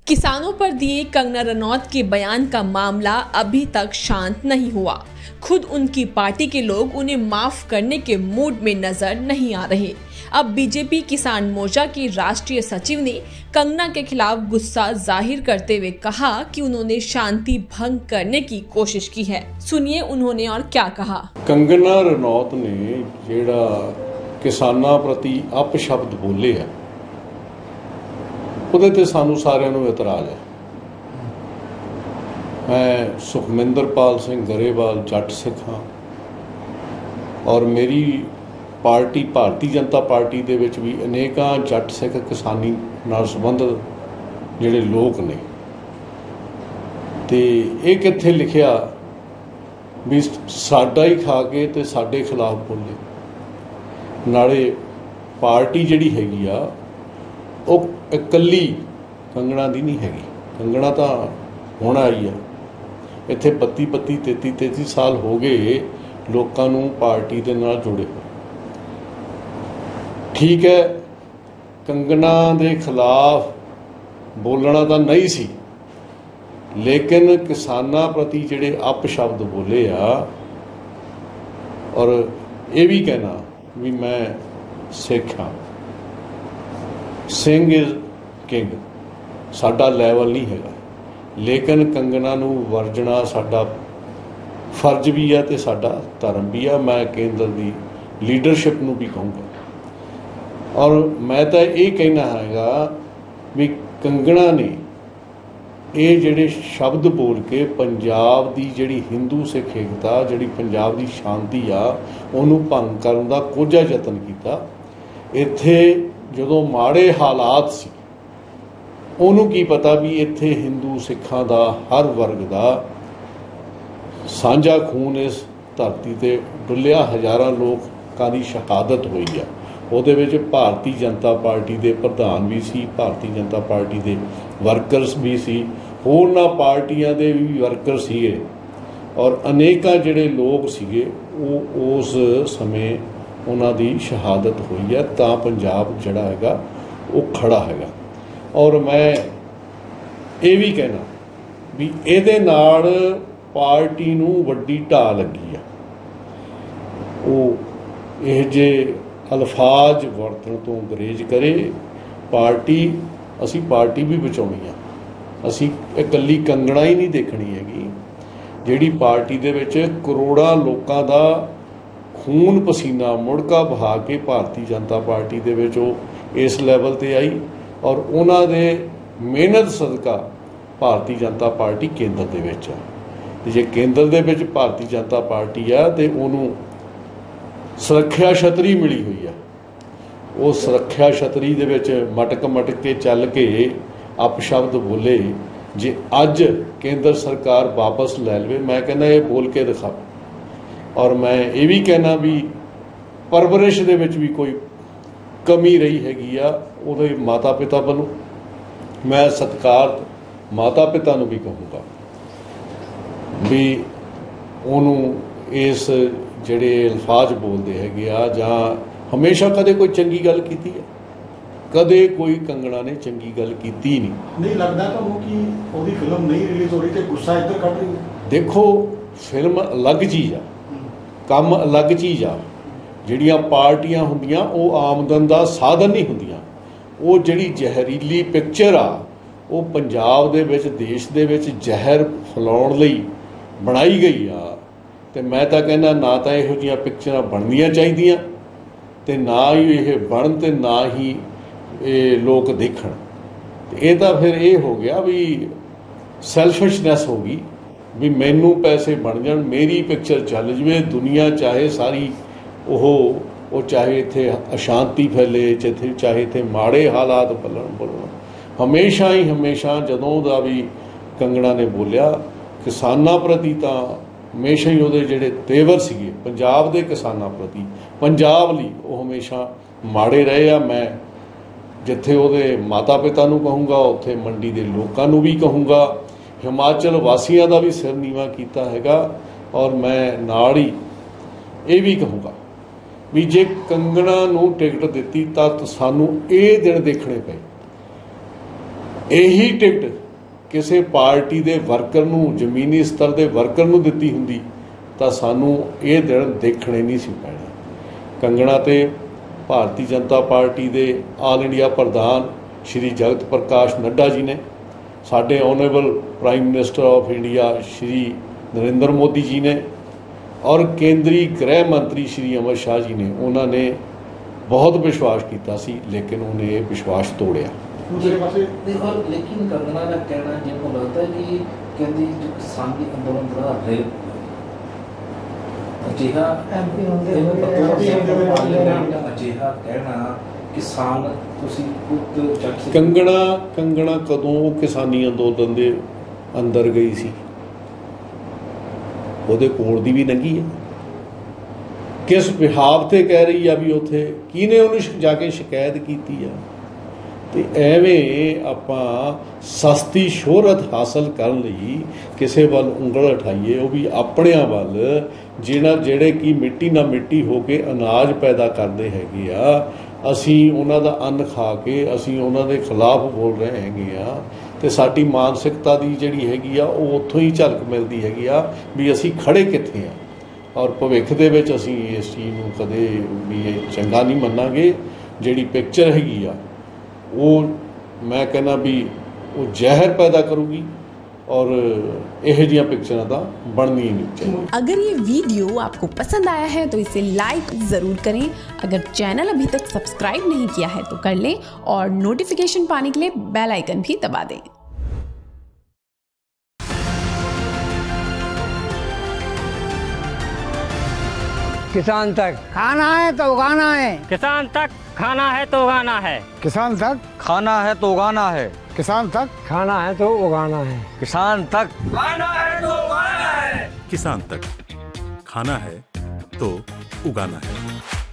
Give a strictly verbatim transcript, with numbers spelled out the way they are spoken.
किसानों पर दिए कंगना रनौत के बयान का मामला अभी तक शांत नहीं हुआ। खुद उनकी पार्टी के लोग उन्हें माफ करने के मूड में नजर नहीं आ रहे। अब बीजेपी किसान मोर्चा की राष्ट्रीय सचिव ने कंगना के खिलाफ गुस्सा जाहिर करते हुए कहा कि उन्होंने शांति भंग करने की कोशिश की है। सुनिए उन्होंने और क्या कहा। कंगना रनौत ने जेड़ा किसानां प्रति अपशब्द बोले है ਉਹਦੇ ਤੇ ਸਾਨੂੰ ਸਾਰਿਆਂ ਨੂੰ ਇਤਰਾਜ਼ ਹੈ। मैं सुखमिंदरपाल सिंह गरेवाल जट सिख हाँ और मेरी पार्टी भारतीय जनता पार्टी दे विच भी अनेकां जट सिख किसानी नाल संबंधित जिहड़े लोग ने ते इह कित्थे लिखिया भी साडा ही खा के ते साडे खिलाफ बोले। नाले पार्टी जिहड़ी हैगी आ ਉਹ इकल्ली कंगना दी नहीं हैगी। कंगना तो हुण आई है इत्थे बत्ती बत्ती तेती तेती साल हो गए लोकां नूं पार्टी दे नाल जुड़े हुए। ठीक है कंगना दे खिलाफ बोलना तो नहीं सी, लेकिन किसानां प्रति जिहड़े अपशब्द बोले आ और ये भी कहना भी मैं सिख हाँ, सिंह इज किंग साडा लैवल नहीं है, लेकिन कंगना नूं वरजना साडा फर्ज भी है तो साडा धर्म भी है। मैं केंद्र की लीडरशिप नूं भी कहूँगा और मैं तो ये कहना हैगा भी कंगना ने ये जिहड़े शब्द बोल के पंजाब की जिहड़ी हिंदू सिख एकता जिहड़ी पंजाब की शांति आ उहनूं भंग करन दा कोझा यतन कीता। इत्थे जदों माड़े हालात सी उहनूं की पता भी इत्थे हिंदू सिखां दा हर वर्ग दा साझा खून इस धरती ते डुलिया, हज़ारां लोकां दी शहादत होई है। उहदे विच भारतीय जनता पार्टी दे प्रधान भी सी, भारतीय जनता पार्टी दे वर्करस भी सी, होरनां पार्टियां दे भी वर्कर सीगे और अनेकां जिहड़े लोग सीगे वो उस समय उन्हां दी शहादत हुई है। तां पंजाब जिहड़ा हैगा वो खड़ा हैगा और मैं ये भी कहना भी इहदे नाल पार्टी नूं वड्डी ढाह लगी है। वो इह जे अल्फाज वरतण तो गुरेज करे। पार्टी असी पार्टी भी बचाउणी आ, असी इकल्ली कंगना ही नहीं देखनी हैगी। जिहड़ी पार्टी दे विच करोड़ां लोकां दा खून पसीना मुड़का बहा के भारतीय जनता पार्टी दे विच वो इस लैवल ते आई और उन्हां दे मेहनत सदका भारतीय जनता पार्टी केंद्र दे विच आ। ते जे केंद्र दे विच भारतीय जनता पार्टी आ ते उहनूं सुरक्षा छतरी मिली हुई है। वो सुरक्षा छतरी दे विच मटक मटक के चल के अपशब्द बोले। जे अज केंद्र सरकार वापस लै लवे मैं कहना ये बोल के दिखा। और मैं ये भी कहना भी परवरिश दे विच भी कोई कमी रही हैगी आ उहदे माता पिता वालों। मैं सत्कार माता पिता नूं भी कहूँगा भी उहनूं इस जिहड़े अल्फाज बोलते हैगे आ जां हमेशा कदे कोई चंगी गल कीती है, कदे कोई कंगना ने चंगी गल कीती नहीं। नहीं लगदा तुहानूं कि उहदी फिल्म नहीं रिलीज़ हो रही ते गुस्सा इधर कढ रही है? देखो फिल्म अलग चीज़ आ, काम अलग चीज़ आ। जिहड़ियां पार्टियां हुंदियां वो आमदन का साधन नहीं हुंदियां। वो जिहड़ी जहरीली पिक्चर आ वो पंजाब दे विच देश दे विच जहर फैलाउण लई बनाई गई आ। ते मैं तां कहना ना तां इहो जिहियां पिक्चरां बननियां चाहीदियां ते ना ही ये बन ते ना ही ये लोग देखण। ते इह तां फिर ये हो गया भी सैल्फिशनैस हो गई भी मैनू पैसे बन जाण, मेरी पिक्चर चल जाए, दुनिया चाहे सारी वो चाहे इत्थे अशांति फैले चाहे चाहे इत्थे माड़े हालात पलन बोलण। हमेशा ही हमेशा जदों दा भी कंगना ने बोलिया किसानां प्रति तां हमेशा ही उहदे जिहड़े तेवर सीगे पंजाब दे किसानां प्रति पंजाब लई वो हमेशा माड़े रहे आ। मैं जिथे उहदे माता पिता नूं कहूँगा उत्थे मंडी दे लोकां नूं भी कहूँगा, हिमाचल वासियों का भी सिर नीवा किया हैगा। और मैं नाल ही ये भी कहूँगा भी जे कंगना नूं टिकट दिती तां सानूं ये दिन देखने पे ਇਹੀ ਟਿਕਟ ਕਿਸੇ ਪਾਰਟੀ ਦੇ ਵਰਕਰ ਨੂੰ, ਜ਼ਮੀਨੀ ਸਤਰ ਦੇ ਵਰਕਰ ਨੂੰ ਦਿੱਤੀ ਹੁੰਦੀ ਤਾਂ ਸਾਨੂੰ ਇਹ ਦਿਨ ਦੇਖਣੇ ਨਹੀਂ ਸੀ ਪੈਣੇ। ਕੰਗਣਾ ਤੇ ਭਾਰਤੀ ਜਨਤਾ ਪਾਰਟੀ ਦੇ ਆਲ ਇੰਡੀਆ ਪ੍ਰਧਾਨ ਸ਼੍ਰੀ ਜਗਤ ਪ੍ਰਕਾਸ਼ ਨੱਡਾ ਜੀ ਨੇ, ਸਾਡੇ honourable prime minister of India Shri Narendra Modi ji ਨੇ ਔਰ ਕੇਂਦਰੀ ਗ੍ਰਹਿ ਮੰਤਰੀ ਸ਼੍ਰੀ ਅਮਿਤ ਸ਼ਾਹ ਜੀ ਨੇ, ਉਹਨਾਂ ਨੇ ਬਹੁਤ ਵਿਸ਼ਵਾਸ ਕੀਤਾ ਸੀ, ਲੇਕਿਨ ਉਹਨੇ ਇਹ ਵਿਸ਼ਵਾਸ ਤੋੜਿਆ। ਦੂਸਰੇ ਪਾਸੇ देखो लेकिन कंगना का कहना जिनको लगता है कि कहती जो किसान की आंदोलन बड़ा रेप अजिहा एमपी होंगे अजिहा कहना किसान ਤੁਸੀਂ ਖੁਦ ਜੱਜ ਕੰਗਣਾ ਕੰਗਣਾ ਕਦੋਂ ਕਿਸਾਨੀ ਅੰਦੋਲਨ ਦੇ ਅੰਦਰ ਗਈ ਸੀ? ਉਹਦੇ ਕੋਲ ਦੀ ਵੀ ਲੰਘੀ ਹੈ। ਕਿਸ ਬਿਹਾਵ ਤੇ ਕਹਿ ਰਹੀ ਆ ਵੀ ਉੱਥੇ ਕਿਹਨੇ ਉਹਨੂੰ ਜਾ ਕੇ ਸ਼ਿਕਾਇਤ ਕੀਤੀ ਆ? ਤੇ ਐਵੇਂ ਆਪਾਂ ਸਸਤੀ ਸ਼ੋਹਰਤ ਹਾਸਲ ਕਰਨ ਲਈ ਕਿਸੇ ਵੱਲ ਉਂਗਲ ਉਠਾਈਏ, ਉਹ ਵੀ ਆਪਣਿਆਂ ਵੱਲ ਜਿਹਨਾਂ ਜਿਹੜੇ ਕਿ ਮਿੱਟੀ ਨਾਲ ਮਿੱਟੀ ਹੋ ਕੇ ਅਨਾਜ ਪੈਦਾ ਕਰਦੇ ਹੈਗੇ ਆ। ਅਸੀਂ ਉਹਨਾਂ ਦਾ ਅੰਨ ਖਾ ਕੇ ਅਸੀਂ ਉਹਨਾਂ ਦੇ ਖਿਲਾਫ ਬੋਲ ਰਹੇ ਹੈਗੇ ਆ, ਤੇ ਸਾਡੀ ਮਾਨਸਿਕਤਾ ਦੀ ਜਿਹੜੀ ਹੈਗੀ ਆ ਉਹ ਉੱਥੋਂ ਹੀ ਝਲਕ ਮਿਲਦੀ ਹੈਗੀ ਆ ਵੀ ਅਸੀਂ ਖੜੇ ਕਿੱਥੇ ਆ। ਔਰ ਭਵਿੱਖ ਦੇ ਵਿੱਚ ਅਸੀਂ ਇਸ ਚੀਜ਼ ਨੂੰ ਕਦੇ ਵੀ ਇਹ ਚੰਗਾ ਨਹੀਂ ਮੰਨਾਂਗੇ। ਜਿਹੜੀ ਪਿਕਚਰ ਹੈਗੀ ਆ ਉਹ ਮੈਂ ਕਹਿੰਦਾ ਵੀ ਉਹ ਜ਼ਹਿਰ ਪੈਦਾ ਕਰੂਗੀ और यह जिया पिक्चर तो बननी नहीं चाहिए। अगर ये वीडियो आपको पसंद आया है तो इसे लाइक ज़रूर करें। अगर चैनल अभी तक सब्सक्राइब नहीं किया है तो कर लें और नोटिफिकेशन पाने के लिए बेल आइकन भी दबा दें। किसान तक खाना है तो उगाना है, किसान तक खाना है तो उगाना है, किसान तक खाना है तो उगाना है, किसान तक खाना है तो उगाना है, किसान तक खाना है तो उगाना है, किसान तक खाना है तो उगाना है।